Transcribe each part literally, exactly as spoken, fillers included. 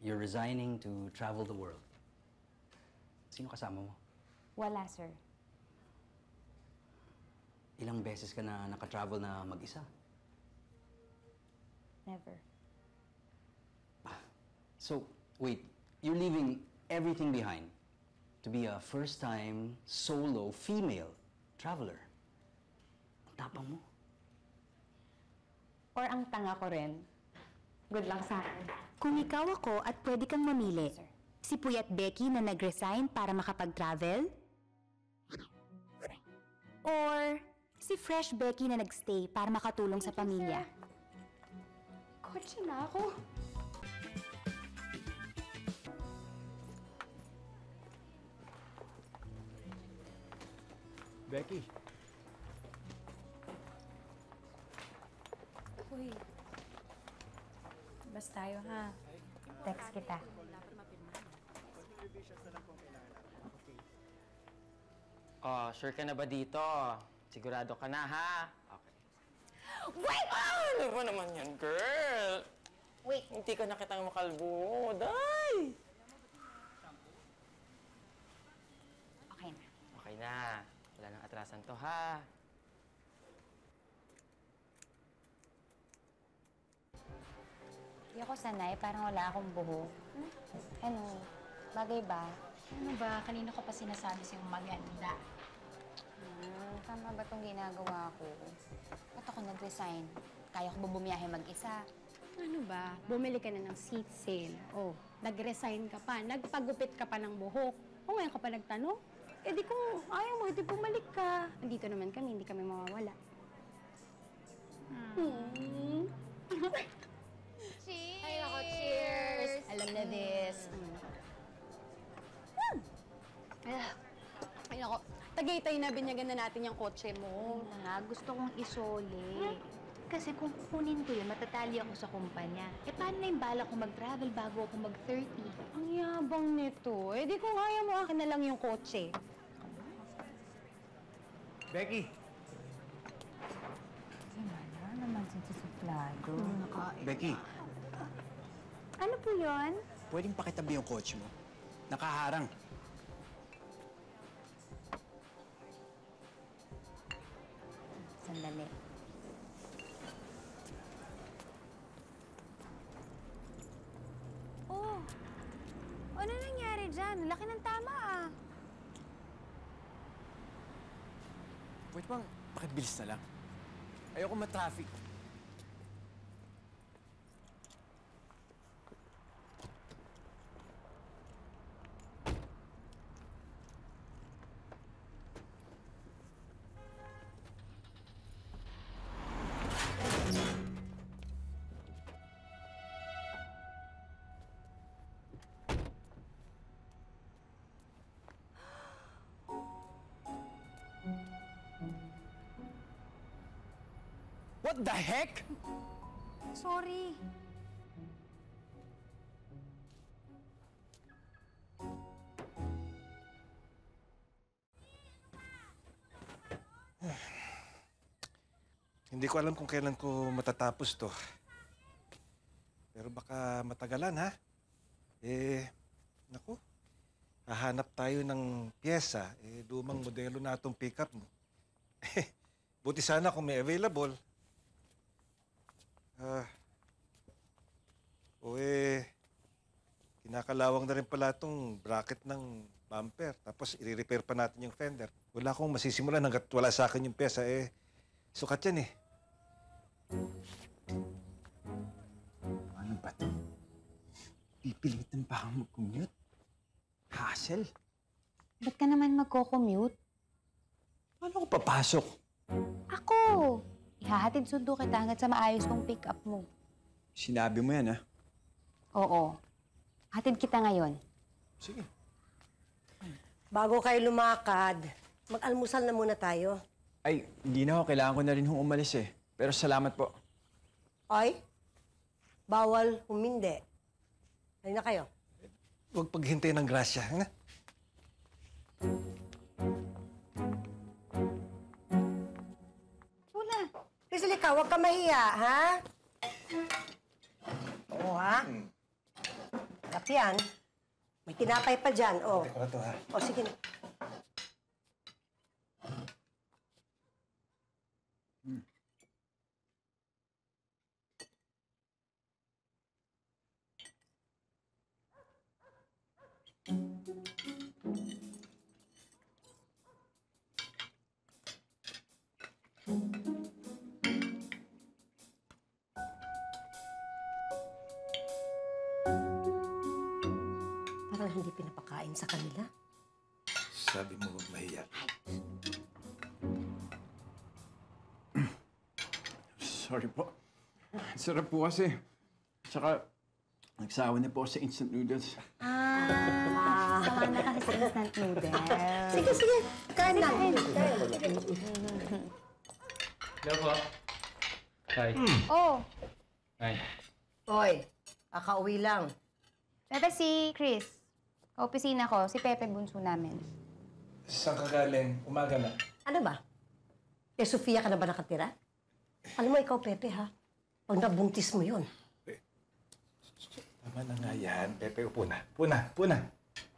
you're resigning to travel the world. Sino kasama mo? Wala, sir. Ilang beses ka na naka-travel na mag-isa? Never. So, wait, you're leaving everything behind to be a first-time solo female traveler. Ang tapang mo. Or ang tanga ko rin. Good luck sa akin. Kung ikaw ako at pwede kang mamili, Sir. si Puyat Becky na nag-resign para makapag-travel? Or si Fresh Becky na nag-stay para makatulong sa pamilya? Kotse na ako. Becky. Uy. Bas tayo, ha? Text kita. Oh, sure ka na ba dito? Sigurado ka na, ha? Okay. Wait! Ah, ano ba naman yan, girl? Wait. Hindi ka na kitang makalbo. Day! Okay na. Okay na. Wala nang atrasan to, ha? Hindi ako sanay, parang wala akong buhok. Ano, bagay ba? Ano ba? Kanina ko pa sinasabi sa'yo maganda. Hmm, tama ba itong ginagawa ko? Ba't ako nag-resign? Kaya ko ba bumiyahe mag-isa? Ano ba? Bumili ka na ng seat sale. Oh, nag-resign ka pa. Nagpagupit ka pa ng buhok. O ngayon ka pa nagtanong? Eh di kung ayaw mo, di bumalik ka. Andito naman kami, hindi kami mawawala. Hmm. Cheers! Ay, nako, cheers! Alam na this. Hmm. Ah, ay, nako. Tagaytay na binyagan na natin yung kotse mo. Ayun na nga, gusto kong isoli. Kasi kung kukunin ko yun, matatali ako sa kumpanya. Eh, paano na yung bala ko mag-travel bago ako mag-thirty? Ang yabang nito. Eh di kung ayaw mo, akin na lang yung kotse. Becky! Wala naman sa suplado. Becky, Ano po yun? pwedeng pakitabi yung kotse mo? Nakaharang. Sandali. Oh, ano nangyari dyan? Laki ng tama ah. Pwede bang pakibilis na lang? Ayoko ma-traffic. What the heck? Sorry. Hindi ko alam kung kailan ko matatapos to. Pero baka matagalan, ha? Eh, naku. Hahanap tayo ng pyesa. Eh, lumang modelo na itong pick-up mo. Eh, buti sana kung may available. Ah. O eh, kinakalawang na rin pala itong bracket ng bumper. Tapos i-repair pa natin yung fender. Wala akong masisimulan hanggat wala sa akin yung pyesa. Eh, sukat yan eh. Ano ba ito? Pipilitan pa akong mag-commute? Hassle? Ba't ka naman magko-commute? Paano ako papasok? Ako! Ihahatid sundo kita hanggat sa maayos kong pick-up mo. Sinabi mo yan, ha? Oo. Hatid kita ngayon. Sige. Bago kayo lumakad, mag-almusal na muna tayo. Ay, hindi na ako. Kailangan ko na rin hong umalis eh. Pero salamat po. Ay, bawal humindi. Halina kayo. Huwag paghintay ng grasya, ha? Una. Rizal, ikaw, huwag ka mahiya, ha? Oo, ha? Harap yan. May tinapay pa dyan, oh. Teko na to, ha? O, sige na. Parang hindi pinapakain sa kanila. Sabi mo, huwag mahiya. Sorry po. Ang sarap po kasi. Tsaka, nagsawa na po ako sa instant noodles. Ah, saka na kasi sa instant noodles. Sige, sige. Kain na. Hello po. Hi. Oh, Hi. Hoy, kakauwi lang. Pepe, si Chris. Kaopisina ko, si Pepe bunso namin. Saan ka galing? Umaga na. Ano ba? Kay Sofia ka na ba nakatira? Alam mo, ikaw, Pepe, ha? Pag nabuntis mo yun. Tama na nga yan. Pepe, upo na. Upo na, upo na.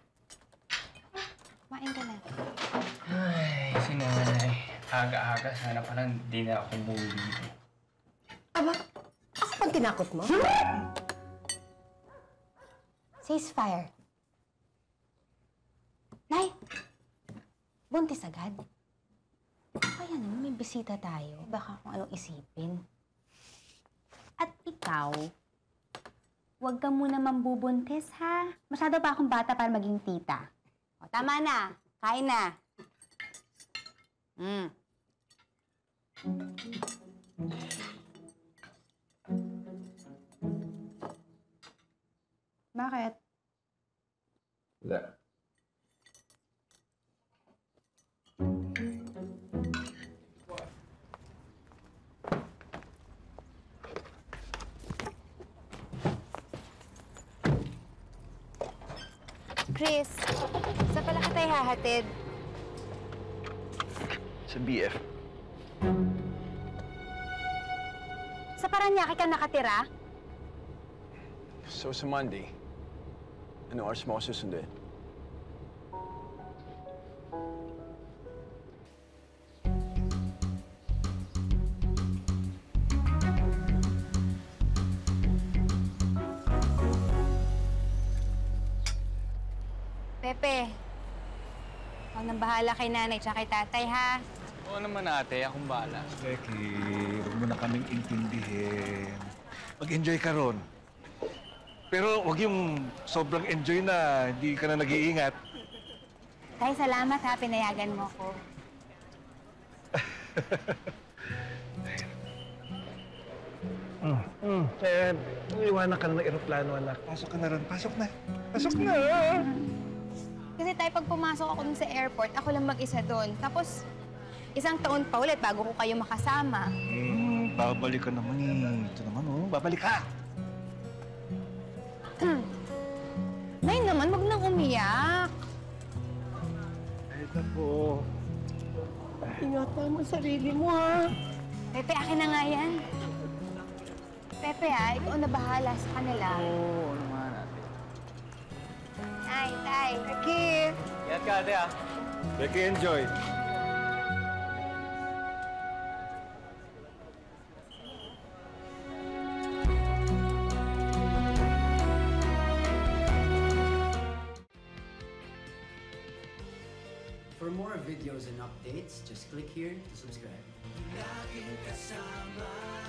Kumain ka na. Ay, sinanay. Aga-aga, sana palang di na ako umuwi dito. Aba, ako pang tinakot mo? Ceasefire. Nay! Buntis agad? Kaya naman, may bisita tayo. Baka kung anong isipin. At ikaw, huwag ka muna mambubuntis, ha? Masyado pa akong bata para maging tita. O, tama na. Kain na. Mm. Bakit? Wala. Chris, saan pala kita ihahatid? Sa B F. Sa Paranaque ka nakatira? So, sa Monday, ano oras mo ako susunduin? Pepe, ikaw nang bahala kay nanay tsaka kay tatay, ha? Oo naman ate, akong bahala. Becky, huwag mo na kaming intindihin. Mag-enjoy ka ron. Pero huwag yung sobrang enjoy na hindi ka na nag-iingat. Tay, salamat ha, pinayagan mo ko. Mm. Mm. Eh, iwanan ka na ng eroplano, anak. Pasok ka na ron. Pasok na. Pasok na! Kasi tayo, pag pumasok ako dun sa airport, ako lang mag-isa doon. Tapos, isang taon pa ulit bago ko kayo makasama. Hmm, babalik ka naman eh. Ito naman oh, babalik ka. Nay naman, wag nang umiyak. Ay, naku. Ingatan mo sarili mo, ha? Pepe, akin na nga yan. Pepe ha, ikaw na bahala sa kanila. Oo, ano nga natin. Tay, tay. Becky! Ingat ka ate ah. Becky, enjoy. For more videos and updates, just click here to subscribe. Laging kasama.